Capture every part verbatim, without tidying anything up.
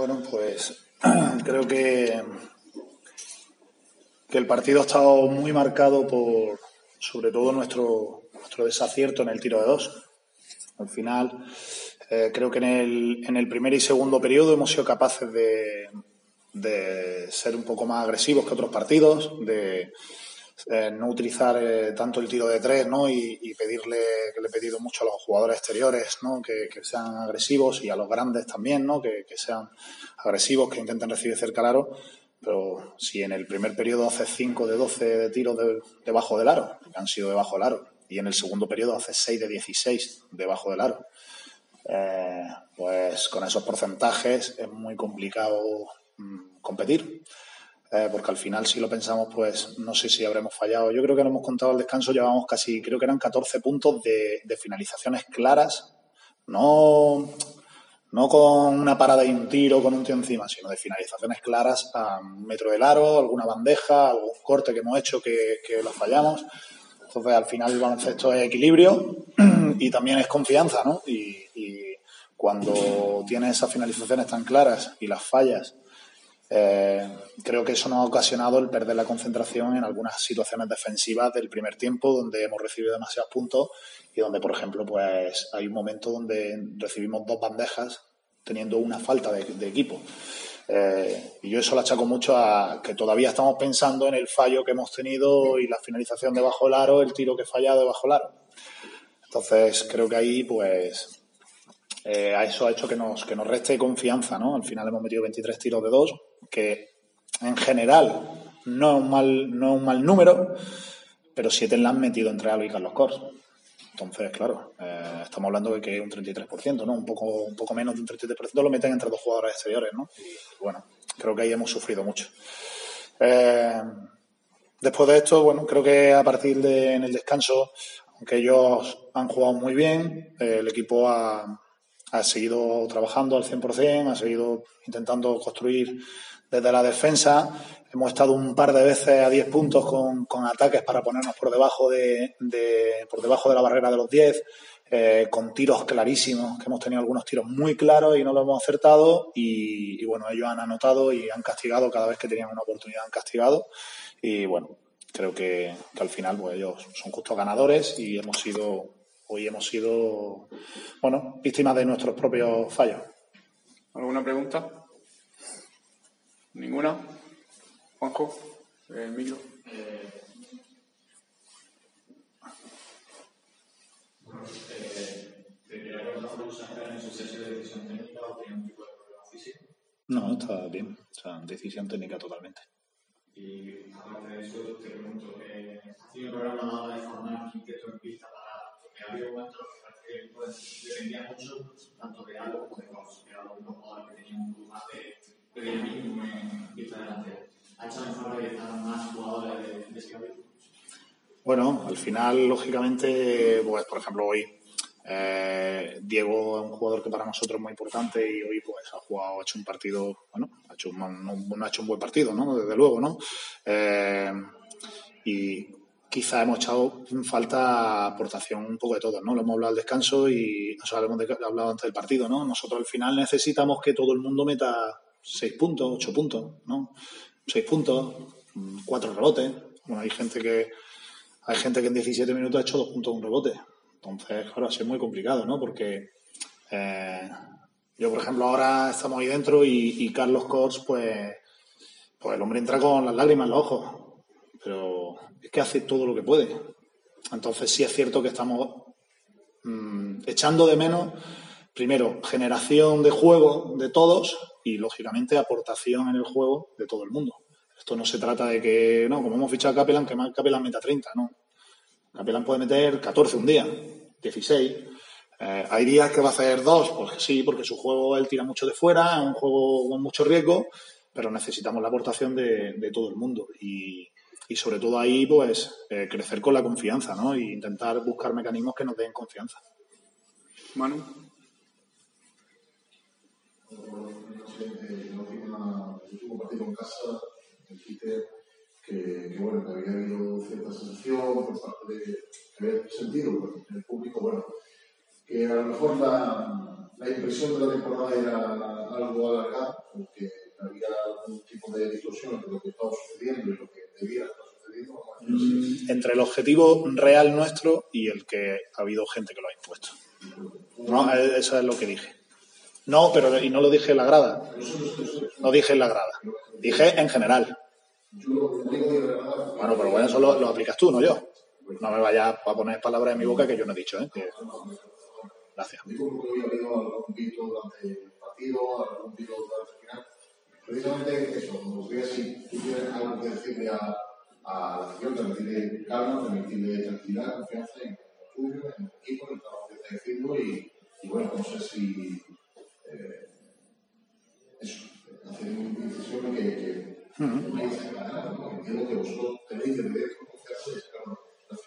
Bueno, pues creo que, que el partido ha estado muy marcado por, sobre todo, nuestro, nuestro desacierto en el tiro de dos. Al final, eh, creo que en el, en el primer y segundo periodo hemos sido capaces de, de ser un poco más agresivos que otros partidos, de eh, no utilizar eh, tanto el tiro de tres, ¿no? Y, y pedirle, que le he pedido mucho a los jugadores exteriores, ¿no? Que, que sean agresivos, y a los grandes también, ¿no? Que, que sean agresivos, que intenten recibir cerca al aro. Pero si en el primer periodo haces cinco de doce de tiros de, debajo del aro, que han sido debajo del aro, y en el segundo periodo haces seis de dieciséis debajo del aro, eh, pues con esos porcentajes es muy complicado mmm, competir. Eh, porque al final, si lo pensamos, pues no sé si habremos fallado. Yo creo que no hemos contado al descanso, llevamos casi, creo que eran catorce puntos de, de finalizaciones claras, no, no con una parada y un tiro, con un tío encima, sino de finalizaciones claras a un metro del aro, alguna bandeja, algún corte que hemos hecho que, que lo fallamos. Entonces, al final, el baloncesto es equilibrio y también es confianza, ¿no? Y, y cuando tienes esas finalizaciones tan claras y las fallas, Eh, creo que eso nos ha ocasionado el perder la concentración en algunas situaciones defensivas del primer tiempo, donde hemos recibido demasiados puntos y donde, por ejemplo, pues hay un momento donde recibimos dos bandejas teniendo una falta de, de equipo. Eh, y yo eso lo achaco mucho a que todavía estamos pensando en el fallo que hemos tenido y la finalización debajo del aro, el tiro que ha fallado debajo del aro. Entonces, creo que ahí, pues... Eh, a eso ha hecho que nos, que nos reste confianza, ¿no? Al final hemos metido veintitrés tiros de dos, que en general no es un mal, no es un mal número, pero siete la han metido entre Alba y Carlos Cors. Entonces, claro, eh, estamos hablando de que un treinta y tres por ciento, ¿no? Un poco, un poco menos de un treinta y tres por ciento lo meten entre dos jugadores exteriores, ¿no? Y bueno, creo que ahí hemos sufrido mucho. Eh, después de esto, bueno, creo que a partir de en el descanso, aunque ellos han jugado muy bien, eh, el equipo ha... ha seguido trabajando al cien por ciento, ha seguido intentando construir desde la defensa. Hemos estado un par de veces a diez puntos con, con ataques para ponernos por debajo de, de, por debajo de la barrera de los diez, eh, con tiros clarísimos, que hemos tenido algunos tiros muy claros y no los hemos acertado. Y, y bueno, ellos han anotado y han castigado cada vez que tenían una oportunidad, han castigado. Y bueno, creo que, que al final pues ellos son justos ganadores y hemos sido... Hoy hemos sido, bueno, víctimas de nuestros propios fallos. ¿Alguna pregunta? ¿Ninguna? Juanjo, el micro. Eh, bueno, eh, ¿te quería preguntar por los en su sesión de decisión técnica o tiene un tipo de problema físico? No, está bien. O sea, decisión técnica totalmente. Y aparte de eso, te pregunto, eh, ¿tiene programa dado de formar quinteto en pista para...? Porque había momentos que pues, dependía mucho tanto de algo como de Cors, que era los jugadores que tenían un poco más de, de dinamismo en pista delantera. ¿Ha hecho en falta que estaban más jugadores de, de ese cambio? Bueno, al final, lógicamente, pues por ejemplo, hoy eh, Diego es un jugador que para nosotros es muy importante y hoy pues ha jugado, ha hecho un partido, bueno, ha hecho un, no, no ha hecho un buen partido, ¿no? Desde luego, ¿no? Eh, y quizá hemos echado en falta aportación un poco de todos, ¿no? Lo hemos hablado al descanso y nosotros hemos de, hablado antes del partido, ¿no? Nosotros al final necesitamos que todo el mundo meta seis puntos, ocho puntos, ¿no? Seis puntos, cuatro rebotes. Bueno, hay gente que hay gente que en diecisiete minutos ha hecho dos puntos un rebote. Entonces, claro, así es muy complicado, ¿no? Porque eh, yo, por ejemplo, ahora estamos ahí dentro y, y Carlos Cors, pues, pues el hombre entra con las lágrimas en los ojos. Pero es que hace todo lo que puede. Entonces sí es cierto que estamos mmm, echando de menos, primero, generación de juego de todos y, lógicamente, aportación en el juego de todo el mundo. Esto no se trata de que, no, como hemos fichado a Capelán, que más Capelán meta treinta, no. Capelán puede meter catorce un día, dieciséis. Eh, hay días que va a hacer dos, pues sí, porque su juego él tira mucho de fuera, es un juego con mucho riesgo, pero necesitamos la aportación de, de todo el mundo. Y... Y sobre todo ahí, pues, eh, crecer con la confianza, ¿no? E intentar buscar mecanismos que nos den confianza. Manu. El último partido en casa, dijiste que, que, bueno, que había habido cierta sensación por parte de que había sentido en el público, bueno, que a lo mejor la, la impresión de la temporada era algo alargada, porque había algún tipo de distorsión entre lo que estaba sucediendo y lo que debiera estar sucediendo. Mm, entre el objetivo real nuestro y el que ha habido gente que lo ha impuesto. No, eso es lo que dije. No, pero y no lo dije en la grada. No dije en la grada. Dije en general. Bueno, pero bueno, eso lo, lo aplicas tú, no yo. No me vayas a poner palabras en mi boca que yo no he dicho, ¿eh? Que... Gracias. Digo porque hoy ha habido algún pito durante el partido, algún pito durante el final. Precisamente eso, me gustaría si tú tienes algo que decirle a, a la afición, permitirle calma, permitirle tranquilidad, confianza en el tuyo, en el equipo, en el trabajo que está haciendo y, y bueno, no sé si eh, eso, hacer una incisión que, que Uh-huh. no dice nada, ¿no? Entiendo que vosotros tenéis el derecho de confianza y sacarlo.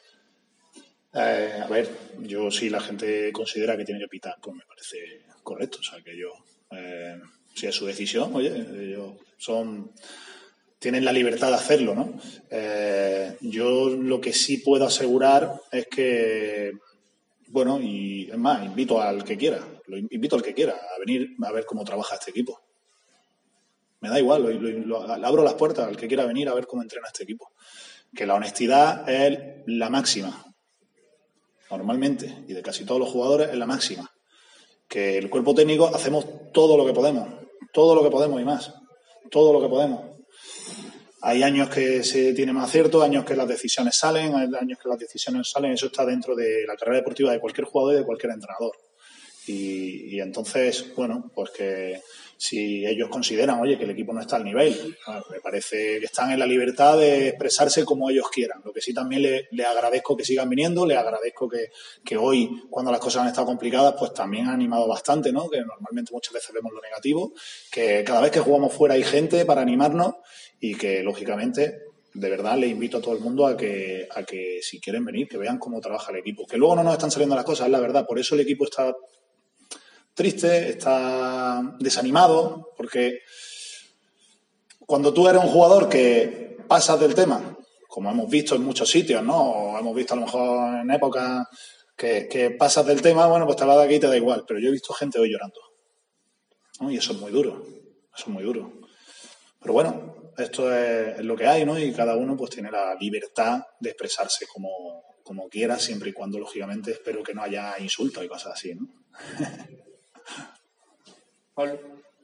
Eh, a ver, yo si la gente considera que tiene que pitar, pues me parece correcto. O sea, que yo, eh, si es su decisión, oye, ellos son, tienen la libertad de hacerlo, ¿no? Eh, yo lo que sí puedo asegurar es que, bueno, y es más, invito al que quiera, lo invito al que quiera a venir a ver cómo trabaja este equipo. Me da igual, lo, lo, lo, abro las puertas al que quiera venir a ver cómo entrena este equipo. Que la honestidad es la máxima. Normalmente, y de casi todos los jugadores, es la máxima. Que el cuerpo técnico hacemos todo lo que podemos, todo lo que podemos y más, todo lo que podemos. Hay años que se tiene más acierto, años que las decisiones salen, hay años que las decisiones salen, eso está dentro de la carrera deportiva de cualquier jugador y de cualquier entrenador. Y, y entonces, bueno, pues que si ellos consideran, oye, que el equipo no está al nivel, bueno, me parece que están en la libertad de expresarse como ellos quieran. Lo que sí también le, le agradezco que sigan viniendo, le agradezco que, que hoy, cuando las cosas han estado complicadas, pues también han animado bastante, ¿no? Que normalmente muchas veces vemos lo negativo, que cada vez que jugamos fuera hay gente para animarnos y que, lógicamente, de verdad le invito a todo el mundo a que, a que si quieren venir, que vean cómo trabaja el equipo. Que luego no nos están saliendo las cosas, es la verdad. Por eso el equipo está triste, está desanimado, porque cuando tú eres un jugador que pasas del tema, como hemos visto en muchos sitios, ¿no? O hemos visto a lo mejor en épocas que, que pasas del tema, bueno, pues te vas de aquí y te da igual. Pero yo he visto gente hoy llorando, ¿no? Y eso es muy duro, eso es muy duro. Pero bueno, esto es, es lo que hay, ¿no? Y cada uno pues tiene la libertad de expresarse como, como quiera, siempre y cuando, lógicamente, espero que no haya insultos y cosas así, ¿no? Pablo.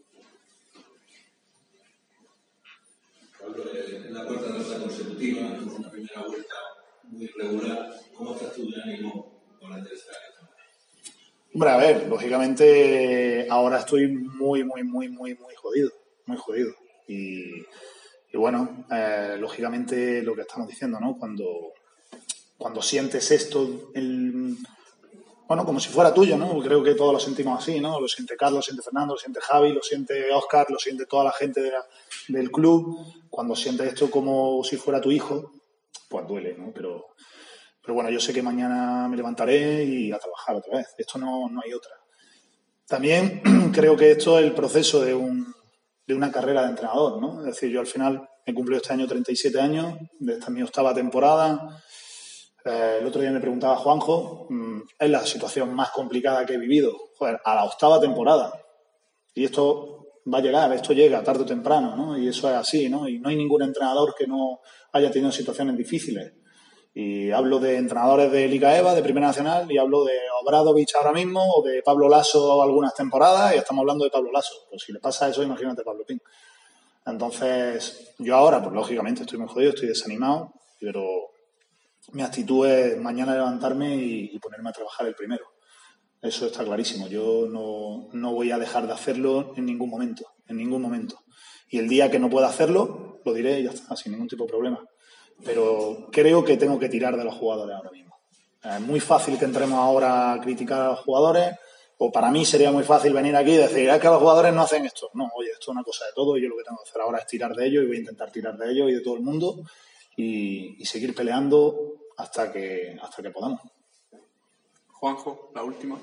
Pablo, en la cuarta derrota consecutiva, en una primera vuelta muy irregular, ¿cómo estás tú de ánimo con la tercera? Hombre, a ver, lógicamente ahora estoy muy, muy, muy, muy, muy jodido, muy jodido. Y, y bueno, eh, lógicamente lo que estamos diciendo, ¿no? Cuando, cuando sientes esto, el... bueno, como si fuera tuyo, ¿no? Creo que todos lo sentimos así, ¿no? Lo siente Carlos, lo siente Fernando, lo siente Javi, lo siente Óscar, lo siente toda la gente de la, del club. Cuando sientes esto como si fuera tu hijo, pues duele, ¿no? Pero, pero bueno, yo sé que mañana me levantaré y a trabajar otra vez. Esto no, no hay otra. También creo que esto es el proceso de, un, de una carrera de entrenador, ¿no? Es decir, yo al final he cumplido este año treinta y siete años, esta es mi octava temporada. Eh, el otro día me preguntaba Juanjo, mmm, es la situación más complicada que he vivido. Joder, a la octava temporada. Y esto va a llegar, esto llega tarde o temprano, ¿no? Y eso es así, ¿no? Y no hay ningún entrenador que no haya tenido situaciones difíciles. Y hablo de entrenadores de Liga EVA, de Primera Nacional, y hablo de Obradovic ahora mismo, o de Pablo Lasso algunas temporadas, y estamos hablando de Pablo Lasso. Pues si le pasa eso, imagínate Pablo Pin. Entonces, yo ahora, pues lógicamente estoy muy jodido, estoy desanimado, pero mi actitud es mañana levantarme y, y ponerme a trabajar el primero. Eso está clarísimo. Yo no, no voy a dejar de hacerlo en ningún momento, en ningún momento. Y el día que no pueda hacerlo, lo diré y ya está, sin ningún tipo de problema. Pero creo que tengo que tirar de los jugadores ahora mismo. Es muy fácil que entremos ahora a criticar a los jugadores, o para mí sería muy fácil venir aquí y decir, es que los jugadores no hacen esto. No, oye, esto es una cosa de todo y yo lo que tengo que hacer ahora es tirar de ellos y voy a intentar tirar de ellos y de todo el mundo y, y seguir peleando hasta que, hasta que podamos. Juanjo, la última.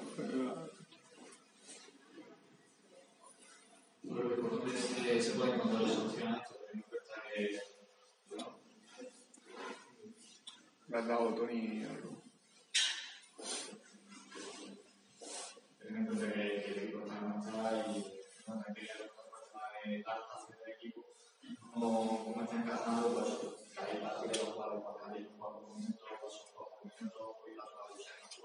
Bueno, ¿por dónde se, se puede encontrar la solución a esto? Teniendo en cuenta que, bueno, Le has dado, Tony, algo. teniendo en cuenta que el equipo adaptación del equipo, cómo, cómo está encajando, pues, que hay partidos de los cuales hay cuatro momentos, cuatro momentos, y las cuales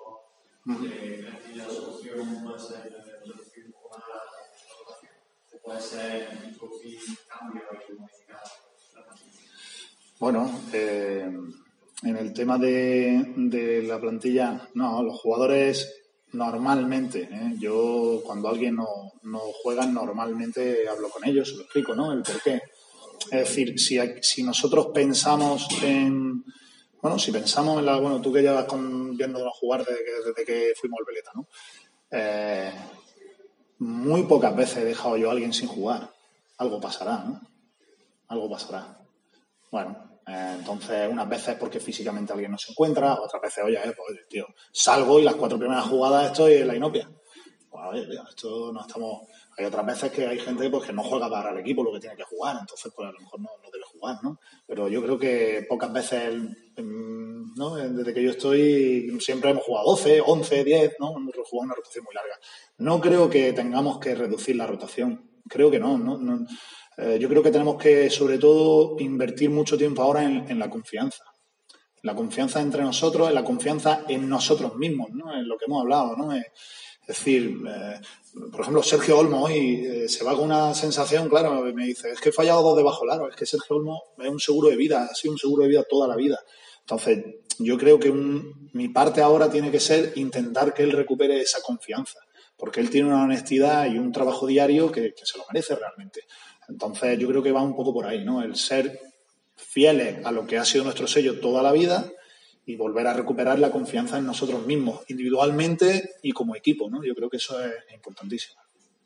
se han hecho, la solución puede ser reducir un poco más la rotación, puede ser introducir cambios y modificar la plantilla. Bueno, eh, en el tema de, de la plantilla, no, los jugadores normalmente, ¿eh? Yo cuando alguien no, no juega, normalmente hablo con ellos, se lo explico, ¿no? El por qué. Es decir, si, si nosotros pensamos en, bueno, si pensamos en la, bueno, tú que llevas con, viéndonos jugar desde que, desde que fuimos al Veleta, ¿no? Eh, muy pocas veces he dejado yo a alguien sin jugar. Algo pasará, ¿no? Algo pasará. Bueno, eh, entonces unas veces porque físicamente alguien no se encuentra, otras veces, oye, eh, pues, tío, salgo y las cuatro primeras jugadas estoy en la inopia. Bueno, oye, tío, esto no estamos... Hay otras veces que hay gente pues, que no juega para el equipo lo que tiene que jugar, entonces pues a lo mejor no, no debe jugar, ¿no? Pero yo creo que pocas veces, ¿no? Desde que yo estoy, siempre hemos jugado doce, once, diez, ¿no? Hemos jugado una rotación muy larga. No creo que tengamos que reducir la rotación, creo que no, ¿no? no eh, yo creo que tenemos que, sobre todo, invertir mucho tiempo ahora en, en la confianza. La confianza entre nosotros, en la confianza en nosotros mismos, ¿no? En lo que hemos hablado, ¿no? Es decir, eh, por ejemplo, Sergio Olmo hoy eh, se va con una sensación, claro, me dice, es que he fallado dos de bajo largo, es que Sergio Olmo es un seguro de vida, ha sido un seguro de vida toda la vida. Entonces, yo creo que un, mi parte ahora tiene que ser intentar que él recupere esa confianza, porque él tiene una honestidad y un trabajo diario que, que se lo merece realmente. Entonces, yo creo que va un poco por ahí, ¿no? El ser fieles a lo que ha sido nuestro sello toda la vida y volver a recuperar la confianza en nosotros mismos, individualmente y como equipo, ¿no? Yo creo que eso es importantísimo.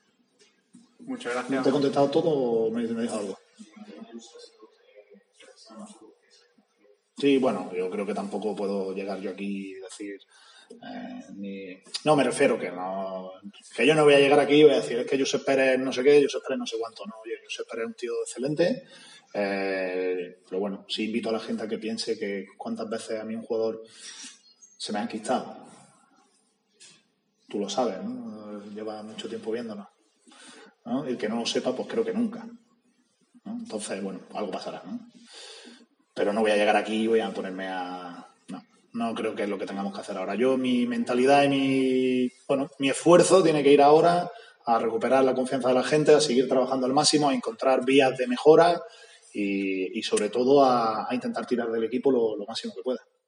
Muchas gracias. ¿Te he contestado todo o me, me he dejado algo? Sí, bueno, yo creo que tampoco puedo llegar yo aquí y decir... Eh, ni... No, me refiero que no... Que yo no voy a llegar aquí y voy a decir, es que Josep Pérez no sé qué, Josep Pérez no sé cuánto, no. Oye, Josep Pérez es un tío excelente... Eh, pero bueno, sí invito a la gente a que piense que cuántas veces a mí un jugador se me ha enquistado. Tú lo sabes, ¿no? Lleva mucho tiempo viéndonos, ¿no? Y el que no lo sepa, pues creo que nunca, ¿no? Entonces, bueno, algo pasará, ¿no? Pero no voy a llegar aquí y voy a ponerme a... No, no creo que es lo que tengamos que hacer ahora. Yo, mi mentalidad y mi, bueno, mi esfuerzo tiene que ir ahora a recuperar la confianza de la gente, a seguir trabajando al máximo, a encontrar vías de mejora y, y sobre todo a, a intentar tirar del equipo lo, lo máximo que pueda.